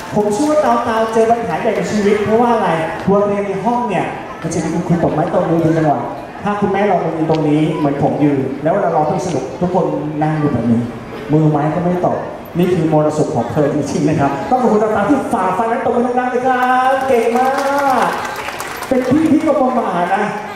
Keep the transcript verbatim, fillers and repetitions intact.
ผมเชื่อว่าเตาเตาเจอปัญหาใหญ่ในชีวิตเพราะว่าอะไรตัวเรียนในห้องเนี่ยมันจะมีคุณตบไม้ตบมือเป็นจังหวะถ้าคุณแม่เรายืนตรงนี้เหมือนผมยืนแล้วเวลาเราต้องสนุกทุกคนนั่งอยู่แบบนี้มือไม้ก็ไม่ตบนี่คือมรสุมของเธอจริงๆนะครับต้องขอบคุณเตาเตาที่ฝ่าฟันและตบมือดังๆเลยครับเก่งมากเป็นพี่ที่ก็ประมาทนะ